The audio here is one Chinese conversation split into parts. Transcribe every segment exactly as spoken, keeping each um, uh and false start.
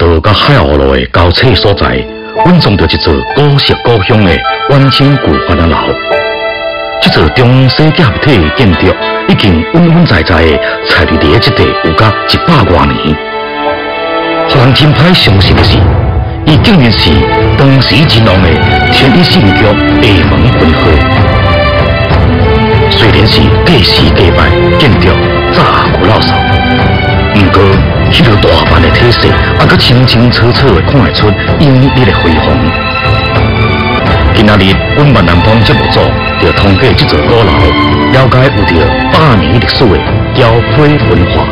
道甲海湖路的交叉所在，稳装着一座古色古香的晚清古番仔楼。这座中西结合体建筑已经稳稳在在的踩伫伫这地有甲一百多年。让人真歹相信的是，伊竟然是当时真long的天一信局厦门分会。虽然是过时过败建筑早有老少，不过迄个大范的体势，还阁清清楚楚的看得出英烈的辉煌。今仔日，阮闽南方节目组就通过这座古楼，了解有着百年历史的交配文化。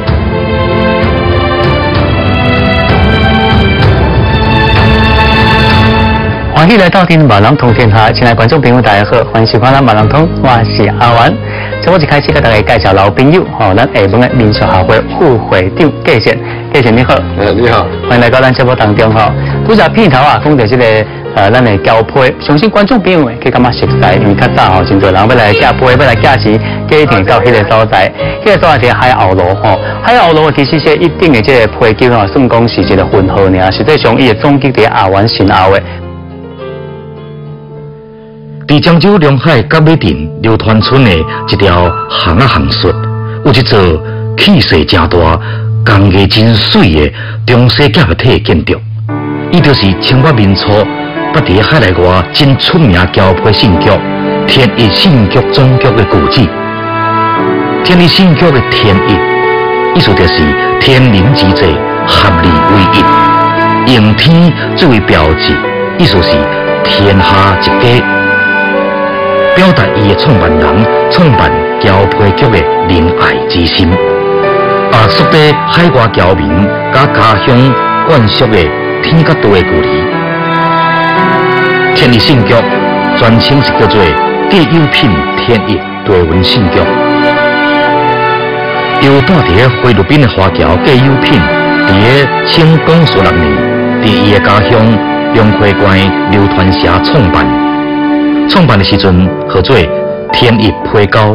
欢迎来到听马郎通天下，亲爱的观众朋友，大家好，欢迎收看咱马郎通，我是阿元。节目一开始跟大家介绍老朋友，吼、哦，咱厦门的民俗协会副会长季贤，季贤你好。 呃，你好， 欢迎来到咱节目当中吼。拄则片头啊，讲到这个呃，咱的交配，相信观众朋友可以感觉熟悉，因为较早吼，真多人要来嫁配，要来嫁时，计一定到迄个所在，迄、那个所在是海后路吼。海后路其实是一定的这个配给吼，算讲是一个混合尔，实际上伊的总结伫阿元身后的。 伫漳州龙海甲尾镇流团村的一条巷仔巷述，有一座气势真大、工艺真水的中西结合体建筑。伊就是清末民初捌伫海内外真出名交配信局天一信局总局的故址。天一信局的天一，意思就是天人之际合力为一，用天作为标志，意思是天下一家。表达伊的创办人创办交配局的仁爱之心，啊，缩短海外侨民甲家乡灌输的天甲地的距离。天一信局全称是叫做计有品天一地文信局，由住伫菲律宾的华侨计有品，伫个清光绪六年，伫伊的家乡龙溪关流团社创办。创办的时阵，号做天一配交。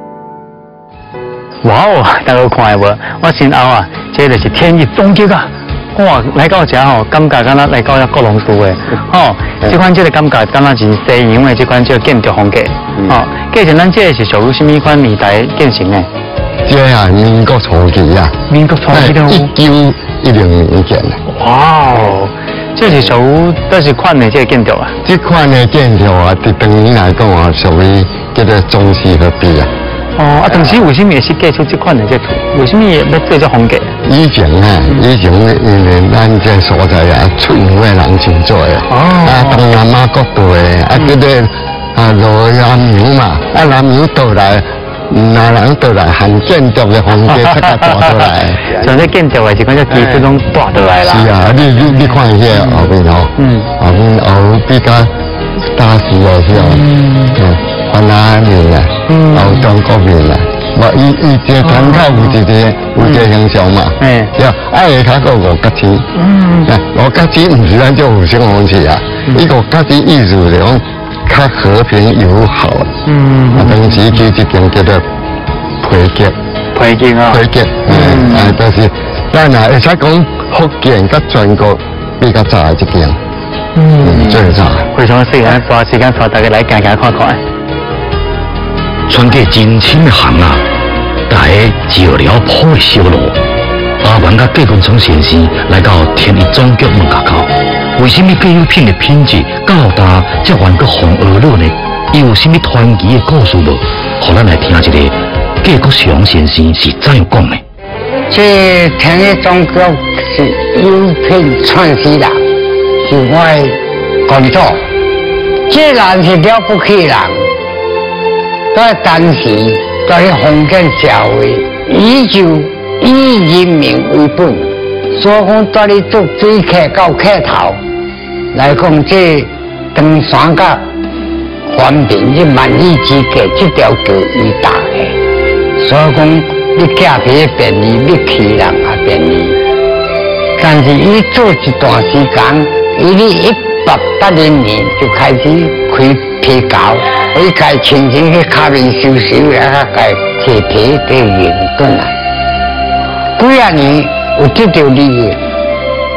哇哦，大家有看无？我身后啊，这个就是天一总局啊！哇，来到这吼，感觉敢若来到遐国龙寺的，吼，这款这个感觉敢若是西洋的这款这个建筑风格，哦，计是咱这个是属于什么款年代建成的？ 这啊，民国初期啊， 民国初期的， 一九一零年建的。 哇哦！这是属于这是款的这个建筑啊？ 这款的建筑啊，对当年来讲啊，属于叫做中西合璧啊。 哦，啊，当时为什么会设计出这款的这图？为什么要做这风格？ 以前啊，以前因为咱这所在啊，出洋的人真多的。哦。啊，东南亚国度的，啊，叫做啊罗南苗嘛，啊南苗倒来。那人倒来含建筑的风格，这个带倒来。 像这建筑的这款叫基本拢带倒来啦。 是啊，你你你看一下后面哦，嗯，后面后比较大势哦，是哦，嗯，番仔面啊，嗯，后中国面啊，我伊伊这参考有一个有一个形象嘛，嗯，是啊，啊下骹个五角星，嗯，五角星唔是咱叫互相放弃啊，伊五角星意思是讲。较和平友好，嗯，啊，当时叫这间叫做配局， 配局啊， 配局，嗯，啊，就是咱啊，会使讲福建甲全国比较早的一间，嗯，最早。 非常适合抓时间带大家来行行看看。 穿过真深的巷啊，大家照了铺的小路，阿元甲季君聪先生来到天一总局门口口。为什么计有品的品质较大，才还阁红而乐呢？伊有什么传奇的故事无？互咱来听一个季国祥先生是怎样讲的？ 这天一总局是有品创始人，是我的工作。这人是了不起人，在当时在封建社会，伊就以人民为本。所以讲，在你做水客到客头来讲，这登山甲环评这万里之隔，这条桥伊打的。所以讲，你嫁皮便利，你去人也便利。但是伊做一段时间，伊咧一八八零年就开始开皮胶，伊家亲情去卡面收收，然后家摕皮给运转来。几啊年。有这条利益，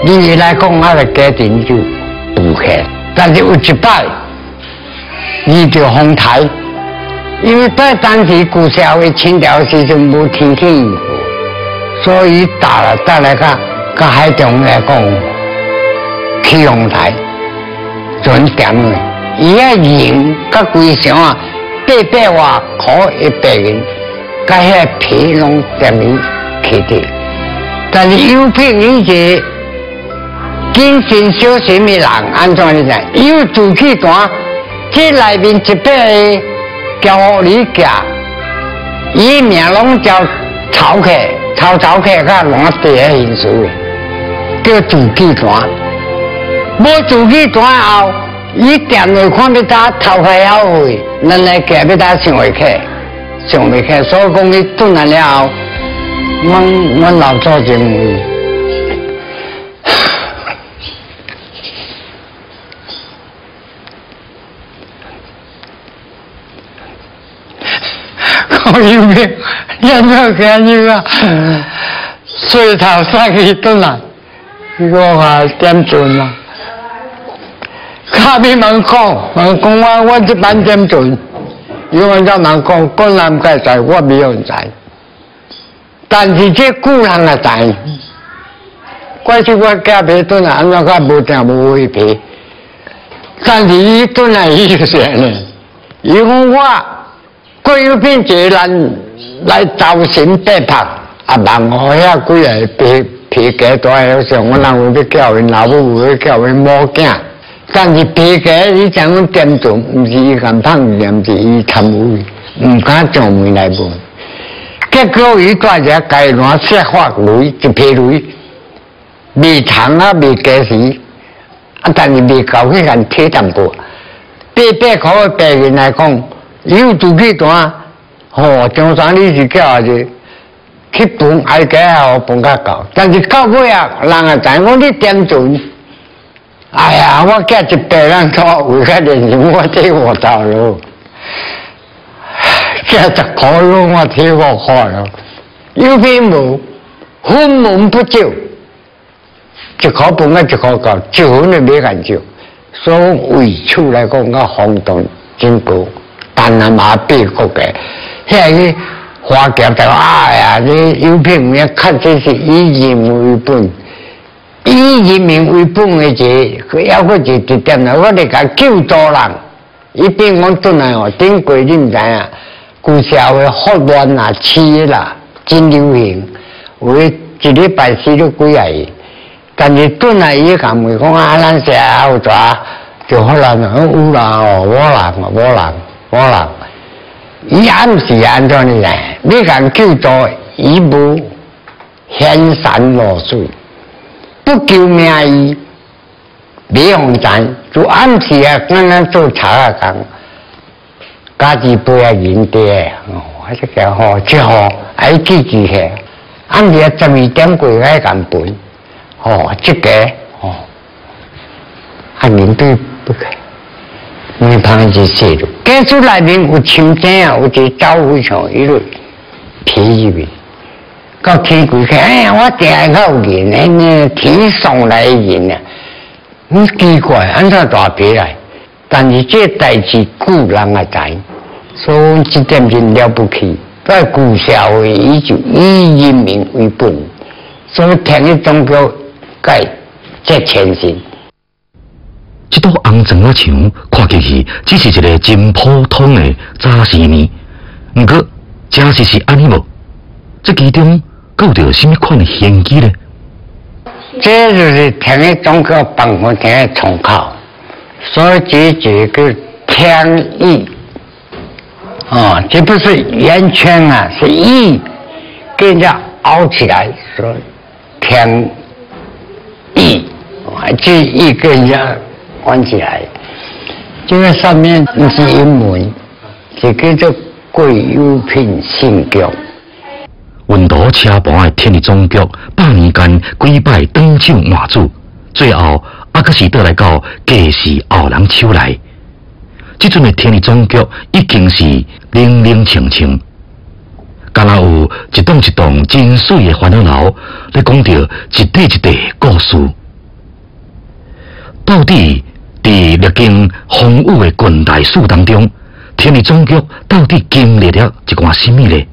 你来讲，我的家庭就不起，但是有一摆，伊就封台，因为在当时古社会清朝时阵无天气预报，所以打了再来个个海中来讲，去封台，准点的，伊啊人甲规箱啊八百外块一百元，甲遐皮拢点名起的，但是有骗伊是。精神小什么人？安怎呢？有自气单，这内面一百个交你价，伊名拢叫炒客，炒炒客甲烂地个形式，叫自气单。无自气单后，伊店内看要打头开后会，咱来价要打上会客，上袂客，所以讲伊转来了后，阮阮老早认为。我有病，要不要看你啊？水头上去转来，我啊点准啦。卡比问讲，问讲我我这班点准，因为咱问讲，本人该知，我没有知。但是这古人啊知，过去我家别转来，安怎个无定无会皮，但是伊转来伊就啥呢？伊讲我。过有片一个人来招神拜拍，啊望我遐几个皮皮夹大有上，我人有要叫因老母，有要叫因某囝，但是皮夹你讲阮点准，毋是伊敢胖念，是伊贪污，毋敢上门来问。结果伊带只家烂石发雷，一批雷，未长啊未加时，啊但是未够去人体淡薄，八百块的白银来讲。有自己单，吼，张三你是叫是去分挨家后分较够，但是到尾啊，人也知我你点准，哎呀，我寄一百人拖，为较连是我替我走路，寄十块咯，我替我花咯，有片无，分文不少，一块分啊一块够，一分就没敢少，所以为处来讲，我风动真高。但南马背国嘅，遐个花甲就哎呀，你有片面看这是以人民为本，以人民为本嘅这，佢还个一一点啦，我哋讲救助人，一边讲转来哦，顶过你唔知啊，古社会霍乱啊、痴啦，真流行，有一礼拜死咗几个，但是转来伊讲咪讲啊，咱社后抓就可能有啦哦，我人我人。我人，伊也唔是安怎呢？你讲救助，伊无显山露水，不救命伊，未红赚，就暗时啊，刚刚做茶啊讲，家己背啊银碟，哦，还是叫好，只好爱记记起，暗时啊十二点过爱咁背，哦，这个哦，啊面对不开。面旁是写的，家属内面有深井啊，有一招非常一类皮入面，到天鬼看，哎呀，我定系较有人，哎呢天送来人啊，很奇怪，安怎大皮来？但是这代志古人啊知，所以这点真了不起。在古社会，伊就以人民为本，所以听的宗教该这虔诚。 这堵红砖仔墙看起去只是一个真普通的早市面，不过真实是安尼无？这其中佫有着什么款的玄机呢？ 这就是听的宗教办法听的参考，所以这这个天意，哦，这不是圆圈啊，是意，给人家凹起来说天意，啊，这意跟人家。关起来，这个上面是英文，是叫做贵有品性局。 运途车盘的天理总局，百年间几摆登手换主，最后还阁是倒来到继氏后人手内。这阵的天理总局已经是冷冷清清，敢若有一栋一栋真水的烦恼楼，咧讲着一块一块故事。 到底在历经风雨的军大史当中，天理总局到底经历了一段什么呢？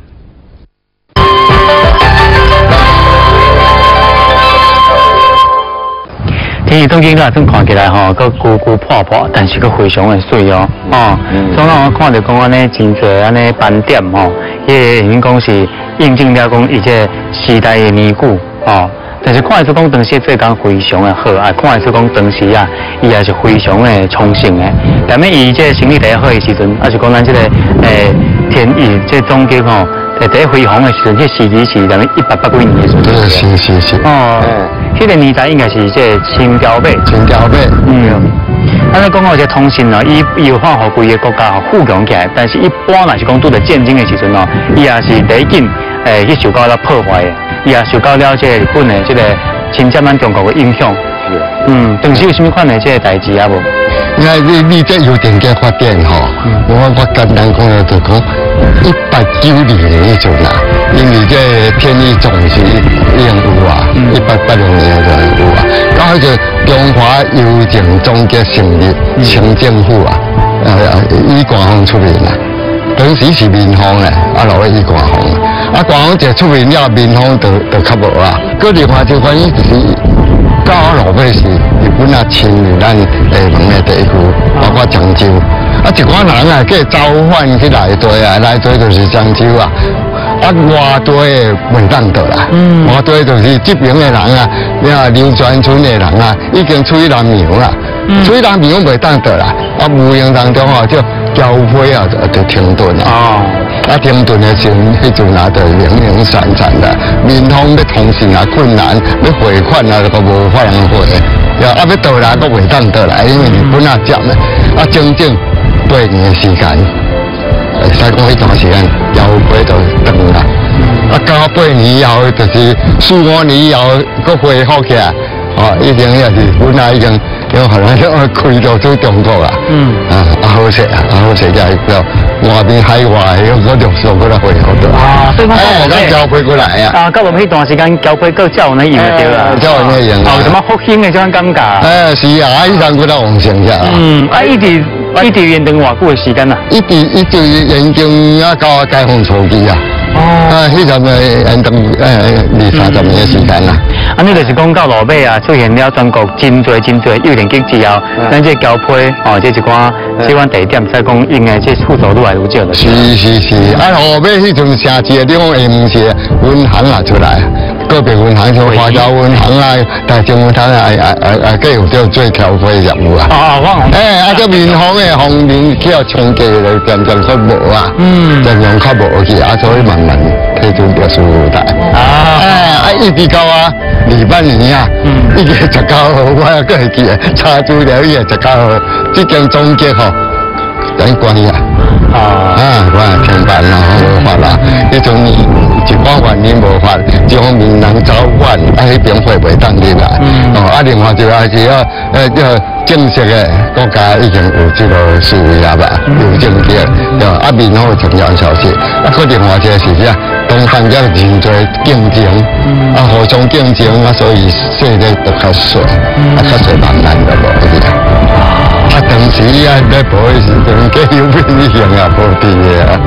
天理总局啦，算看起来吼，个古古破破，但是个非常的水哦，哦，所以我看到讲安尼真侪安尼斑点吼，伊已经讲是印证了讲伊这时代的年久哦。但是看得出讲当时做工非常的好，啊，看得出讲当时啊，伊也是非常的充盛的。但么伊这成立第一好的时阵，啊是讲咱这个诶天意这总局吼，在第一辉煌的时阵，这时期是咱们一八八几年的时阵。 对，是是是。 哦，迄个年代应该是这清朝尾。 清朝尾。 嗯。咱咧讲到这通信哦，伊伊有法互规个国家吼富强起来，但是一般若是讲拄着战争的时阵哦，伊也是第一紧诶去受到了破坏的。伊也受到了这日本的这个侵占咱中国的影响。是啊。嗯，当时有啥物款的这个代志啊无？ 因为你你这有电价发电吼，我我简单讲了就讲，一八九二年迄阵啦，因为这天意总是已经有啊，一八八六年就有啊，到迄个中华邮政总局成立，清政府啊，呃，以官方出面啦。当时是民方咧，啊落去以官方啦，啊官方一出面了，民方就就较无啊。个另外一个原因就是，到落尾是日本啊侵入咱厦门的地区，包括漳州，啊一寡人啊，计造反去内地啊，内地就是漳州啊，啊外地的袂当得啦，嗯、外地就是这边的人啊，呀流泉村的人啊，已经出去南苗啦，嗯、出去南苗袂当得啦，啊无形当中哦就。交配啊，就停顿啊！哦，啊停顿的时候，迄阵啊，就零零散散的，民方要通信啊困难，要汇款啊，都无法通汇，呀，啊要倒来都袂当倒来，因为日本啊接咧，啊整整八年的时间，会使讲迄段时间交配就断啦，啊到八年以后就是四五年以后，佫恢复起来，哦，已经也是本来已经。因可能因为开到出中國啦，嗯，啊啊好食啊，好食就係個外邊海外嗰條數嗰度回好多。啊，所以講誒，咁交配過來啊。啊，到我們迄段時間交配夠照呢用得到啊。照呢用啊。哦，什麼復興嘅種感覺。誒是啊，迄陣嗰度旺盛嘅。嗯，啊一直一直延長偌久嘅時間啊？一直一直延長啊到解放初期啊。哦。啊，迄陣誒延長誒二三十年嘅時間啦。啊，你就是講到落尾啊，出現了全國真多真多幼年局之後，咱這交配哦，這一寡這款地點，再講應該這數數愈來愈少了。是是是，啊後尾迄陣城市的地方，下午是銀行啊出來，個別銀行像華僑銀行啊、大眾銀行啊，啊啊啊，皆有叫做交配業務啊。哦，我誒，啊，這民方嘅方面叫衝擊就漸漸較無啊，嗯，漸漸較無去，啊，所以慢慢推進個速度大。啊，誒，啊，一直到啊。二八年啊，一月十九號，我還會記得查資料，一月十九號，這間總局吼，等關啊，啊，我停辦啦，無法啦，迄陣一寡原因無法，一方面人走反，啊，迄邊會袂當入來，哦，啊，另外一個是要，呃，要正式嘅國家已經有這個思維啊吧，有政策，對，啊，民好重要消息，啊，個另外一個是啥？東方有真多競爭，啊互相競爭啊，所以說得就較水，啊較水慢慢就無去啦。啊當時啊，咧無嘅時陣，計有變異形啊，無啲嘅啊。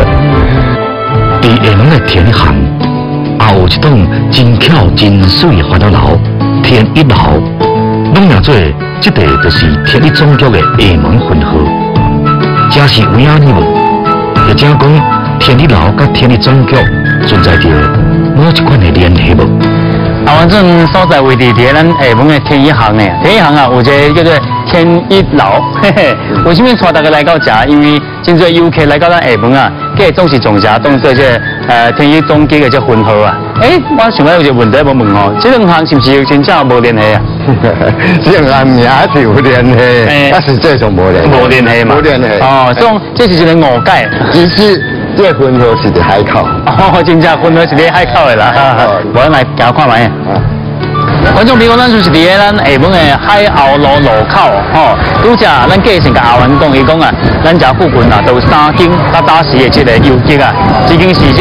佇下門嘅天行，也有一棟真巧真水嘅花鳥樓，天一樓，攏名做即個就是天理總局嘅下門分號，這是有影呢無？或者講。天理樓甲天理總局存在着某一款的聯繫無？啊，反正所在位置伫咱下門的天一行誒，天一行啊，有一個叫做天一樓，嘿嘿。為什麼帶大家來到這？因為真多遊客來到咱下門啊，佢總是從這當做這呃天一總局的這分號啊。誒，我想要有一個問題要問哦，這兩行是不是真正無聯繫啊？這兩名是有聯繫，但是這種無聯繫。無聯繫嘛？無聯繫。哦，所以這是一個誤解。其實。這個分號是喺海口，哦，真正分號是喺海口的啦。我咱來行看賣。觀眾朋友，咱就是伫個咱下門的海鰲路路口，吼，拄則咱繼承甲阿元講，伊講啊，咱遮附近啊，都有三間較早時的這個郵局啊，一間是這個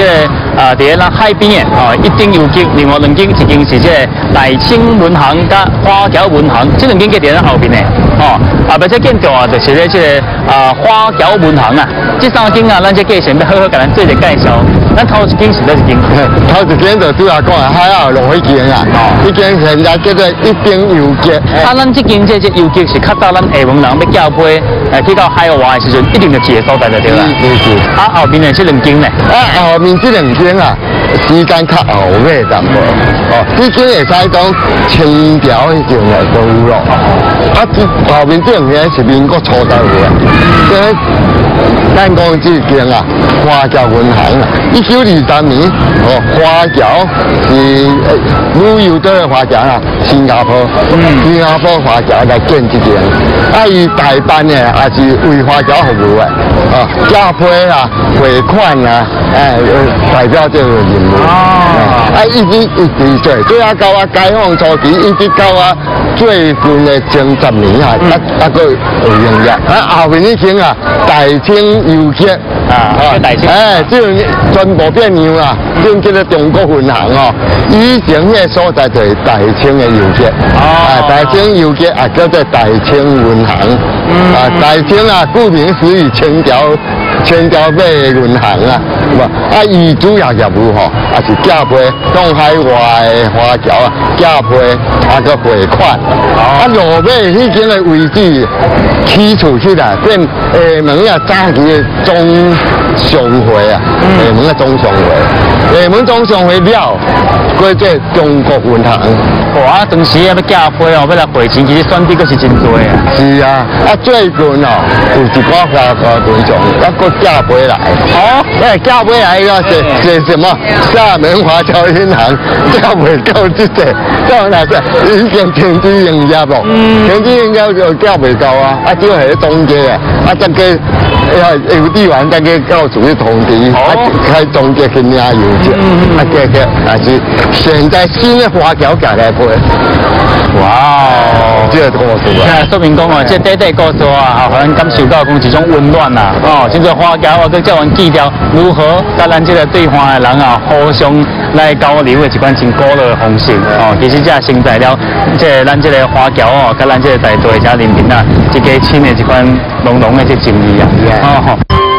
啊，伫咱海边诶，哦，一间邮局，另外两间一间是这个大清文行甲花桥文行，这两间计伫咱后面诶，哦，后边这建筑啊，就是咧这个啊花桥文行啊，这三间啊，咱这计先要好好甲咱做一个介绍。咱头一间是哪一间？ 头一间就主要讲海澳路迄间啊，哦，迄间现在叫做一间邮局。 啊，咱这间这这邮局是较早咱下门人要叫飞，呃，去到海外的时阵，一定要去的所在就对啦。 是是。 啊，后面的这两间呢？ 啊，后面这两间啊，时间较后尾淡薄。哦，这间会使讲清朝迄种的都有咯。啊，这后面这两间是民国初十岁啊。这咱讲这间啊，花桥文行啊，一九二三年，哦，花桥是旅游队的花桥啊，新加坡，嗯，新加坡花桥来建这间。啊，伊代办的也是为花桥服务的，啊，价批啊，汇款啊，哎，代表这个任务。哦。啊，一直一直做，做啊到啊解放初期，一直到啊最近的前十年啊，啊啊个有营业。啊，后面已经啊，大清邮局啊， 大清， 哎，这种全部变样啦，这种叫做中国分行哦。以前迄个所在就是大清的邮局，啊，大清邮局啊叫做大清文行，啊，大清啊，顾名思义，清朝清朝买的银行啊，无啊，伊主要业务吼，啊是寄批向海外的华侨啊，寄批啊个汇款，啊落尾迄间的位置起厝起来，变下门啊早期的中商会啊，下门啊中商会，下门中商会了，过做中国银行。 哇，当时啊要寄批哦，要来汇钱，其实选择阁是真多啊。 是啊，啊最近哦，有一寡花花群众啊，搁寄批来。哦，哎，寄批来个是是什么？厦门华侨银行寄未到这个，到那是已经停止营业咯。嗯。停止营业就寄未到啊，啊只系中介啊，啊再个要邮递员再个告诉你通知，啊开中介去领邮件，啊这个啊是现在新的华侨寄来批。哇哦，这个故事啊！ 说明讲哦，这短短故事啊，互咱感受到讲一种温暖呐，哦，真侪花侨啊，佮叫阮记条如何甲咱这个对方的人啊，互相来交流的一款真古老的方式哦。其实这承载了这咱这个花侨哦，甲咱这个在座遮人民啊，一家亲的一款浓浓的这情谊啊。哦。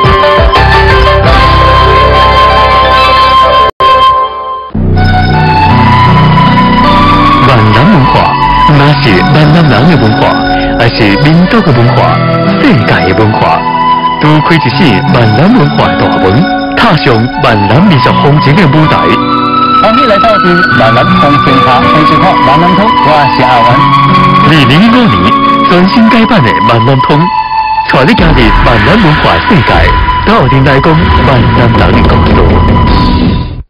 闽南文化，那是闽南人的文化，还是民族的文化、世界的文化，都开一扇闽南文化大门，踏上闽南民俗风情的舞台。 欢迎来到是闽南风情下，风情下闽南通，我是阿元。 二零一五年全新改版的闽南通，带你加入闽南文化世界，到后天来讲闽南人的故事。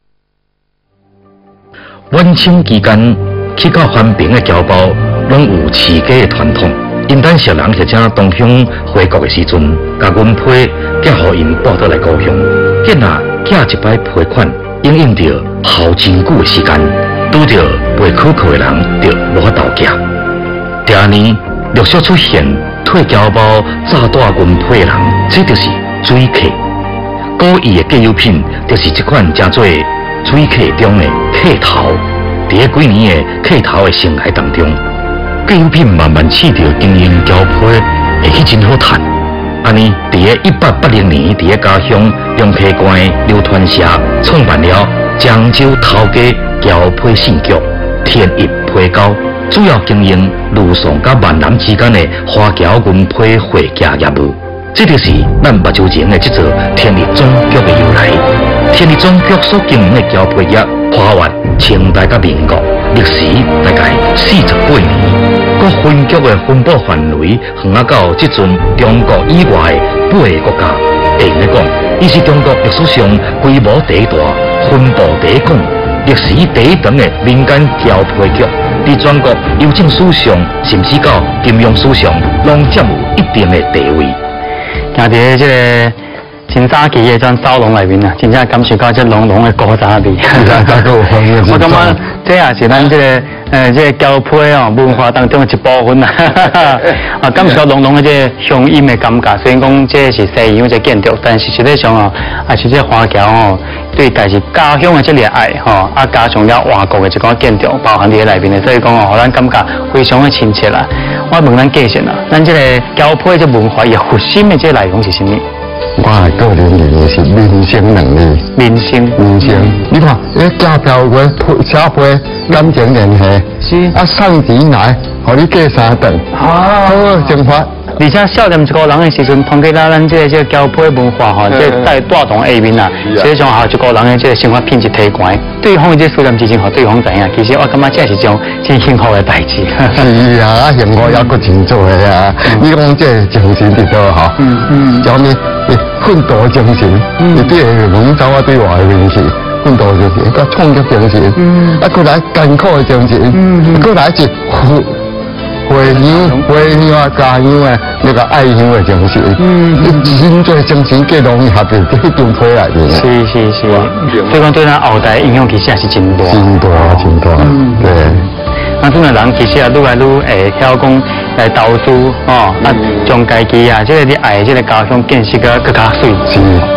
晚清期间，去到番平的侨胞，拢有持家的传统。因等小人或者东乡回国的时阵，甲银批寄互因报倒来故乡，结若寄一摆批款，应用着耗真久的时间，拄着未可靠的人，就无法度寄。第二年陆续出现退侨胞诈带银批的人，这就是水客。古意的寄邮品，就是这款称做水客中的客头。伫咧几年的客头的生涯当中，寄邮品慢慢试着经营交批，会去真好赚。安尼，伫咧一八八零年，伫咧家乡永溪关流传社创办了漳州头家交批信局，天一批交，主要经营陆上甲闽南之间的花侨银批汇价业务。这就是咱目睭前的这座天一总局的由来。天一总局所经营的交批业，跨越清代甲民国，历时大概四十八年。各分局的分布范围，远啊到这阵中国以外的八个国家。会用来讲，伊是中国历史上规模第一大、分布第一广、历史第一长的民间交批局。在全国邮政史上，甚至到金融史上，拢占有一定的地位。 行伫这个真早期的种扫龙内面啊，真正感受到这浓浓的古早味。 我我感觉这也是咱这个呃这个交配哦文化当中的一部分啦。啊，感觉浓浓的这个乡音的感觉，虽然讲这是西洋这建筑，但是实际上哦，啊是这华侨哦对家是家乡的这个爱吼，啊加上了外国的一个建筑，包含伫内面的，所以讲哦，互咱感觉非常的亲切啦。我问咱继续啦，咱这个交配这文化，伊核心的这内容是什么？ 我个人认为是民生能力。 民生， 民生，你看，你家票会配车配感情联系， 是啊送钱来，互你过三顿，好生活。 而且少年一个人的时阵，通过咱咱这个这个交配文化吼，这带带动下面啊，实际上还有一个人的这个生活品质提高，对方的这数量之前和对方知影，其实我感觉这是一种真幸福的代志。 是啊，啊幸福也搁真做的啊！你讲这精神伫倒吼，嗯嗯，叫你奋斗精神，你对农走啊对外面去。奋斗精神，个创业精神，嗯，啊，过来艰苦的精神，嗯，过来是回乡回乡啊，家乡啊，那个爱乡的精神，嗯，真侪精神皆融合伫这张皮内面。 是是是，所以讲对咱后代影响其实也是真大， 真大真大，对。 啊，这个人其实啊，愈来愈会晓讲来投资哦，啊，将家己啊，这个你爱这个家乡建设个更加水。 是。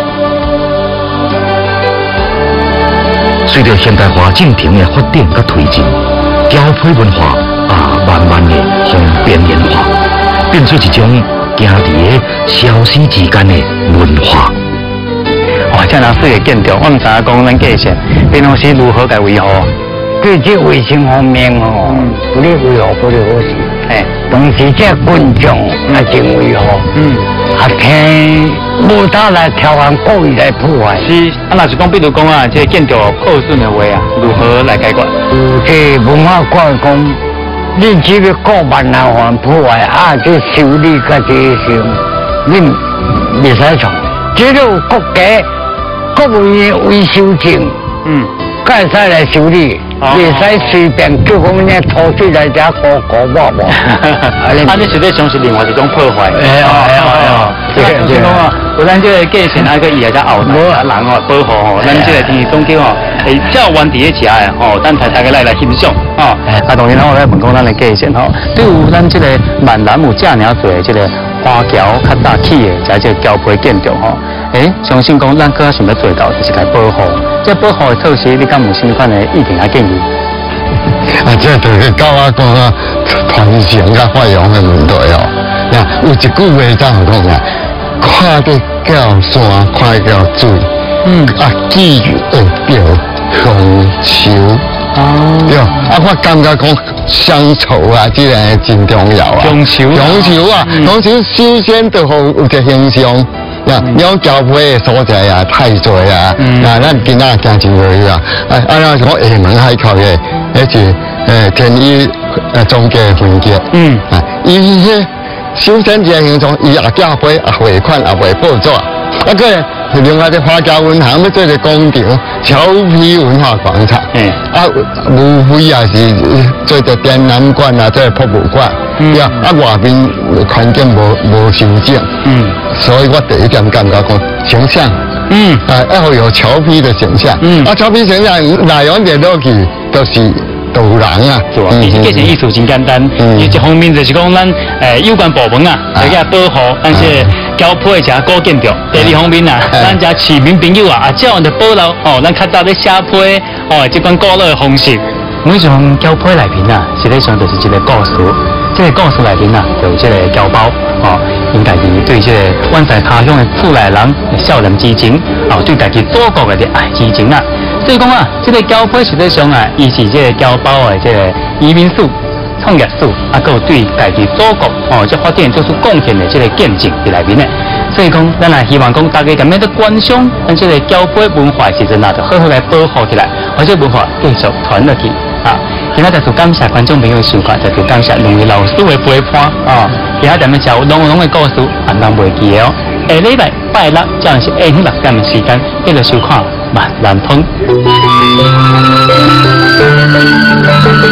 随着现代化进程的发展和推进，交配文化啊，慢慢的向边缘化，变出一种行伫个消失之间的文化。 哇，这样水的建筑，我唔知影讲咱继续，平常时如何来维护？ 对这卫生方面哦，不哩维护不哩好势。哎，同时这群众也真维护。嗯。啊，听无他来挑战故意来破坏。 是，啊，若是讲，比如讲啊，这建筑破损的话啊，如何来解决？ 有这文化馆讲，你这个过万来还破坏啊，这修理个这些，你未使从。这个有国家国务院维修证，嗯，该使来修理。袂使随便叫我们那土水来遮搞搞我无， 啊，你实际上是另外一种破坏。 哎呀哎呀哎呀， 对对哦，有咱这个继承那个伊个只后代啊人哦保护吼，咱这个天气总叫吼，诶，照原地咧食的吼，咱大大家来来欣赏哦。啊，当然我来问讲咱的继承吼，对于咱这个闽南有遮尔侪这个花桥较早起的，在这个交配建筑吼，诶，相信讲咱更想要做到就是来保护。这保护的措施，你敢有什么款的意见啊建议？ 啊，这就是教我讲啊，传承甲发扬的问题哦。呀，有一句话怎讲啊？看得到山，看得到水，嗯，啊，记会表乡愁。哦，对，啊，我感觉讲乡愁啊，这个真重要啊。 乡愁， 乡愁啊，乡愁首先就好有一个形象。呀，鸟交配的所在啊，太多啊，那咱今仔行真落去啊，哎，啊，那讲厦门海口的，那是呃天意呃中介环节，嗯，啊，伊迄首先一个形象，伊也交配，也汇款，也袂报纸，啊个另外的花桥文行要做一个广场，侨批文化广场，嗯，啊，无非也是做一展览馆啊，做博物馆。呀，啊外面环境无无修整，嗯，所以我第一点感觉讲形象，嗯，啊要有侨批的形象，嗯，啊侨批形象内容的落去都是导人啊， 是吧？其实继承艺术真简单，嗯，一方面就是讲咱诶有关部门啊，来个保护咱些交配遮古建筑；第二方面啊，咱遮市民朋友啊，啊照样着保留哦，咱较早咧写批哦，即款古老的方式。每种交配内面啊，实际上就是一个故事。这个故事内面啊，就有这个交包哦，因家己对这个远在他乡的厝内人的少年之情，哦，对家己祖国的这爱之情啊。所以讲啊，这个交配实际上啊，伊是这个交包的这个移民史、创业史，啊，还有对家己祖国哦，这发展做出贡献的这个见证在内面的。所以讲，咱也希望讲大家踮咧在观赏咱这个交配文化时阵啊，就好好来保护起来，或者文化继续传落去啊。今仔再次感谢观众朋友的收看，再次感谢两位老师的陪伴啊！今仔咱们有浓浓的故事，万人袂记哦。下礼拜拜六，这样是下午六点的时间，继续收看《闽南风》。